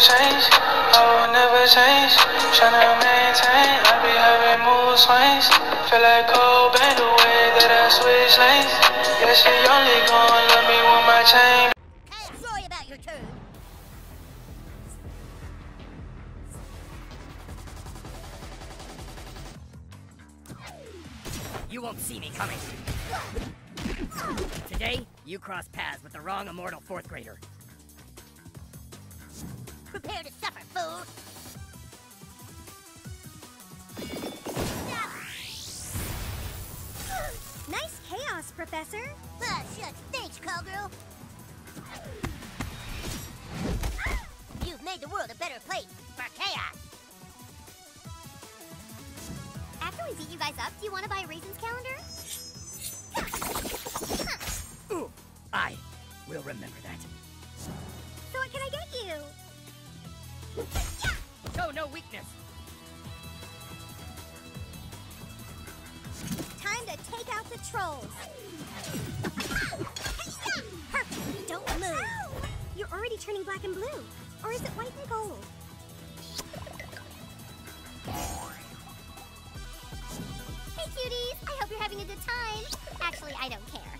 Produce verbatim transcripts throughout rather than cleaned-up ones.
change, I will never change. Tryna maintain, I be having mood swings. Feel like Cobain the way that I switch lanes. Yeah, she only gon' love me with my chain. Hey, sorry about your turn. You won't see me coming. Today, you cross paths with the wrong immortal fourth grader. Prepare to suffer, fool! Nice chaos, Professor! Ah, shucks, thanks, cowgirl! You've made the world a better place for chaos! After we beat you guys up, do you want to buy a Raisins calendar? Ooh, I will remember that. So what can I get you? Show no weakness. Time to take out the trolls. Perfect. Don't move. Ow! You're already turning black and blue. Or is it white and gold? Hey, cuties. I hope you're having a good time. Actually, I don't care.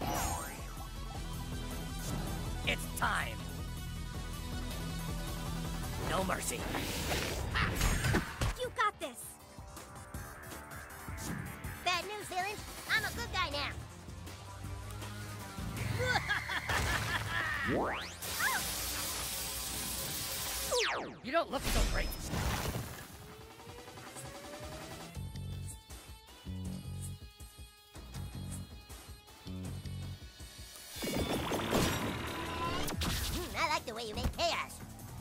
It's time. No mercy. You got this. Bad news, villains. I'm a good guy now. You don't look so great. Hmm, I like the way you make chaos.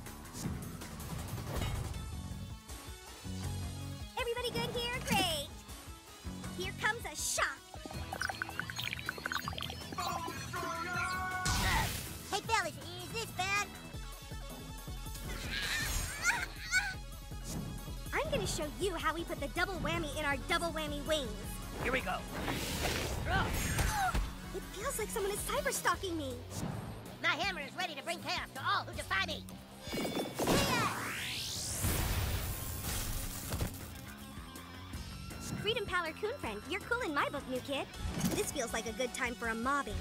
Everybody good here? Great. Here comes a shock. Hey, fellas, is this bad? I'm gonna show you how we put the double whammy in our double whammy wings. Here we go. It feels like someone is cyber stalking me. My hammer is ready to bring chaos to all who defy me. Freedom Pal or Coon Friend, you're cool in my book, new kid. This feels like a good time for a mobbing.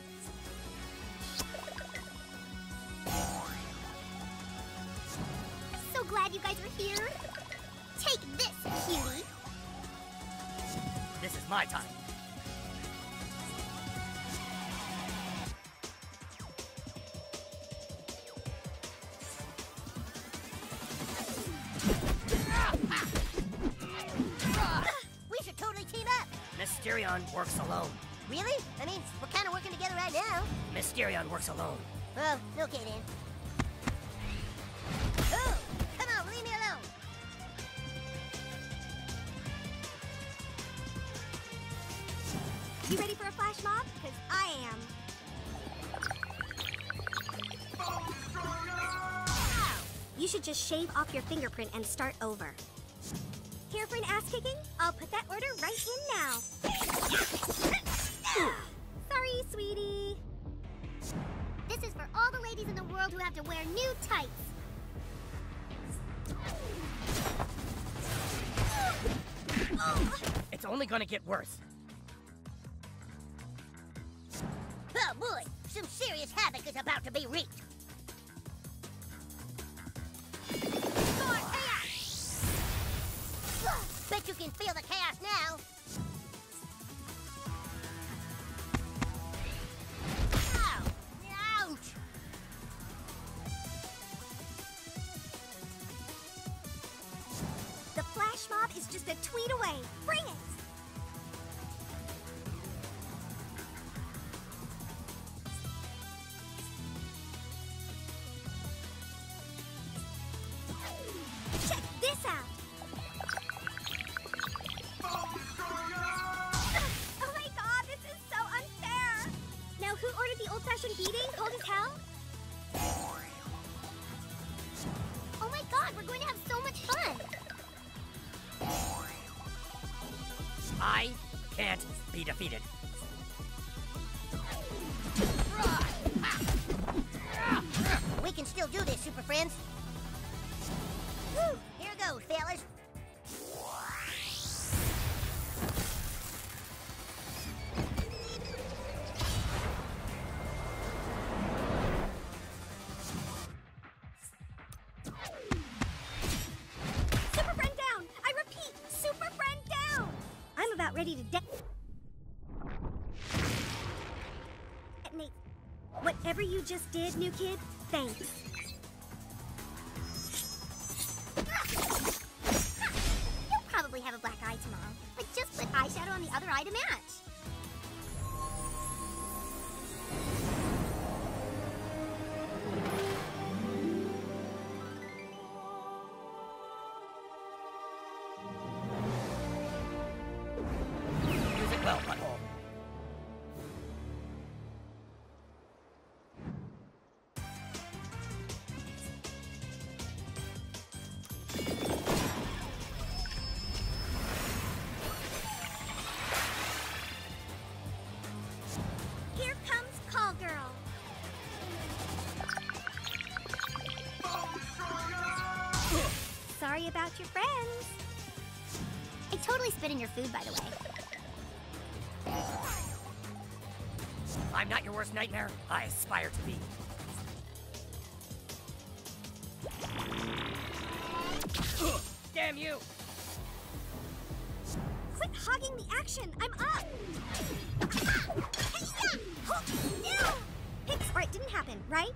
So glad you guys are here. Take this, cutie. This is my time. We should totally team up. Mysterion works alone. Really? I mean, we're kind of working together right now. Mysterion works alone. Oh, okay then. Oh, come on, leave me alone. You ready for a flash mob? Because I am. You should just shave off your fingerprint and start over. Here for an ass kicking? I'll put that order right in now. Sorry, sweetie. This is for all the ladies in the world who have to wear new tights. It's only gonna get worse. Oh boy, some serious havoc is about to be wreaked. More chaos! Bet you can feel the chaos now. Ow! Ouch! The flash mob is just a tweet away. Bring it! Check this out! Oh my god, this is so unfair! Now who ordered the old-fashioned beating, cold as hell? Oh my god, we're going to have so much fun! I can't be defeated. We can still do this, Super Friends. Woo! Here goes, fellas. Super Friend down! I repeat, Super Friend down! I'm about ready to de- detonate. Whatever you just did, new kid, thanks. You'll probably have a black eye tomorrow, but just put eyeshadow on the other eye to match. Use it well, butthole. Here comes Call Girl. Sorry about your friends. I totally spit in your food, by the way. I'm not your worst nightmare. I aspire to be. Ugh, damn you! Quit hogging the action. I'm up. Hey-ya! Hold still. Pix, or it didn't happen, right?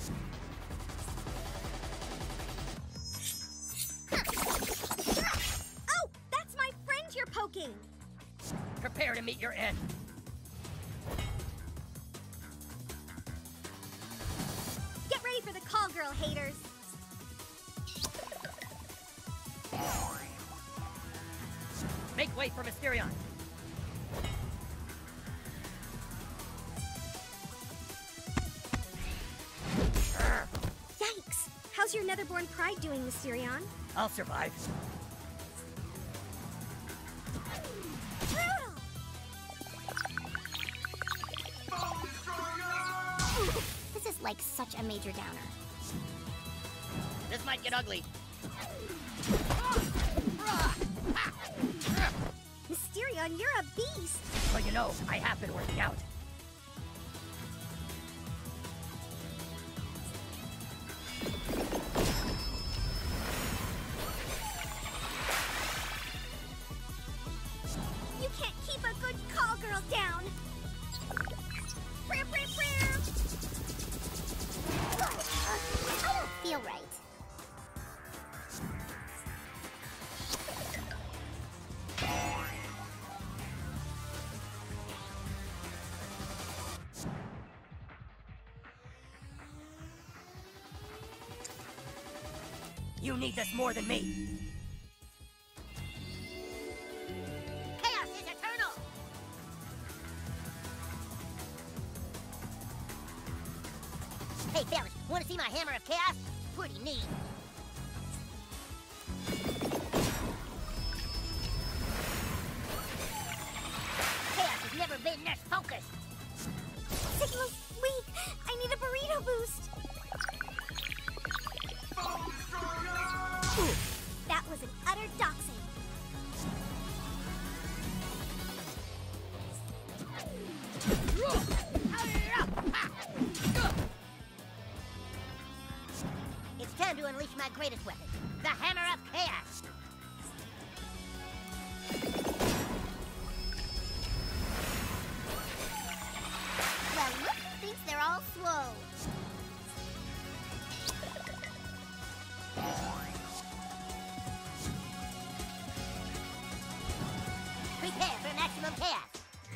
Oh, that's my friend you're poking. Prepare to meet your end. Get ready for the Call Girl, haters. Make way for Mysterion. Yikes! How's your Netherborn pride doing, Mysterion? I'll survive. Brutal! This is like such a major downer. This might get ugly. Mysterion, you're a beast! Well, you know, I have been working out. You can't keep a good Call Girl down! Brr, brr, brr. I don't feel right. You need this more than me. Chaos is eternal! Hey, fellas, want to see my Hammer of Chaos? Pretty neat. Chaos has never been this focused. Signal's weak! I need a burrito boost! That was an utter doxing. It's time to unleash my greatest weapon, the Hammer of Chaos. Well, look who thinks they're all slow. Prepare for maximum chaos.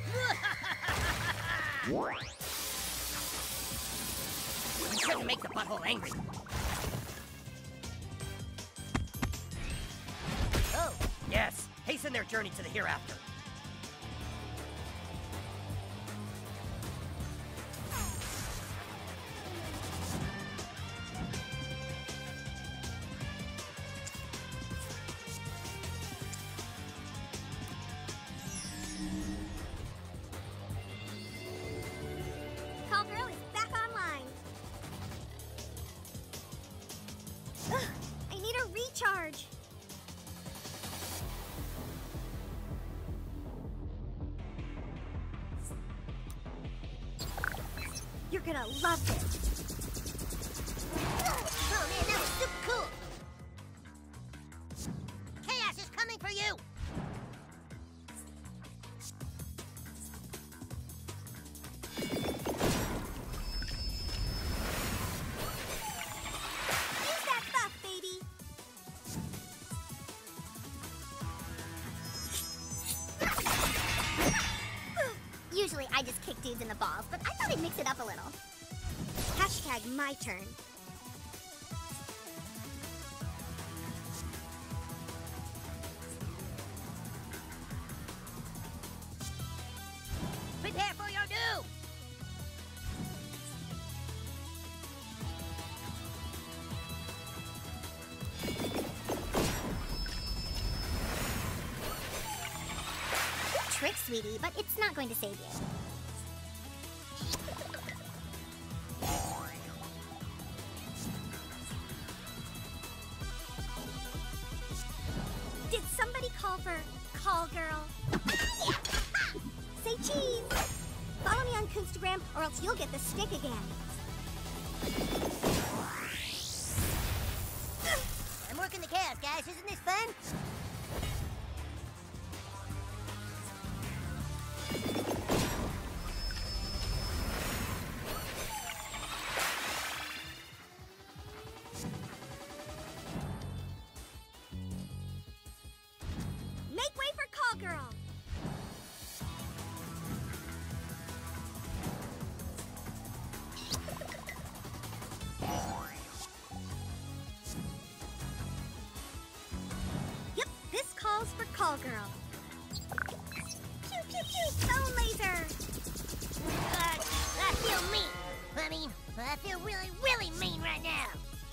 You shouldn't make the butthole angry. Oh, Yes, hasten their journey to the hereafter. Call Girl is back online. Ugh, I need a recharge. You're gonna love this. Oh man, that was super cool. Chaos is coming for you. Use that buff, baby. Usually I just kick dudes in the balls, but I thought I'd mix it up a little. Hashtag my turn. Prepare for your doom. Good trick, sweetie, but it's not going to save you. Did somebody call for Call Girl? Say cheese! Follow me on Coonstagram or else you'll get the stick again. I'm working the chaos, guys. Isn't this fun? Make way for Call Girl! Yep, this calls for Call Girl. Pew pew pew! Bone laser! Uh, I feel mean. I mean, I feel really, really mean right now.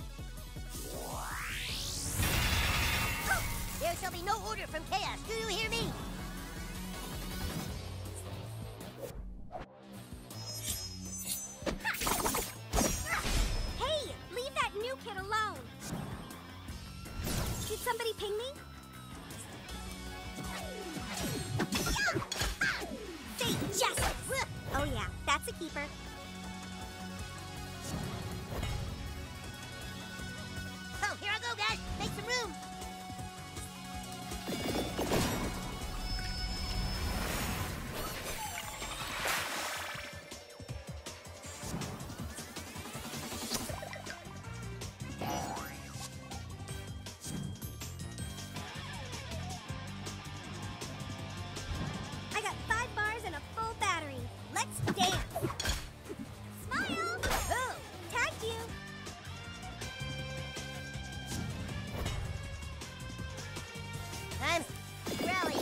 There shall be no order from chaos. Do you hear me? Hey, leave that new kid alone! Did somebody ping me? Say justice! Oh yeah, that's a keeper. Oh, here I go, guys. Make some room. I got five bars and a full battery. Let's dance! Smile! Oh, Tagged you! I'm rallying.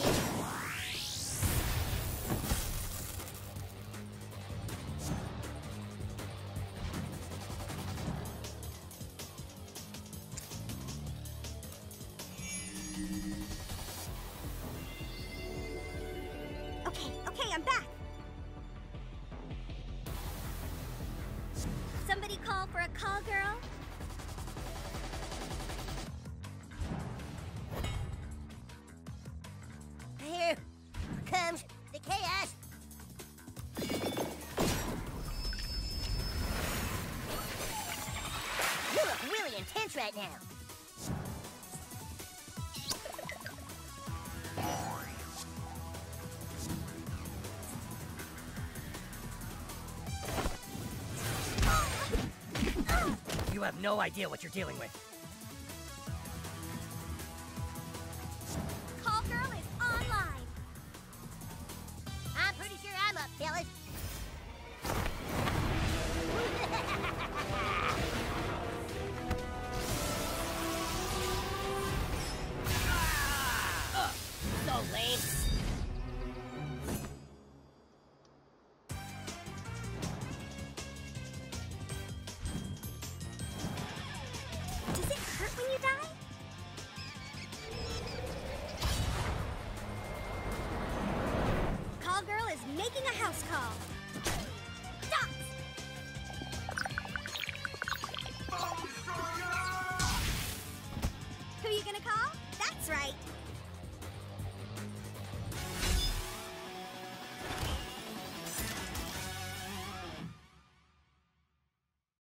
Okay, okay, I'm back! Somebody call for a call girl? Here comes the chaos. You look really intense right now. You have no idea what you're dealing with. Call girl is online! I'm pretty sure I'm up, fellas. So lame. Does it hurt when you die? Call girl is making a house call. Stop! Who you gonna call? That's right,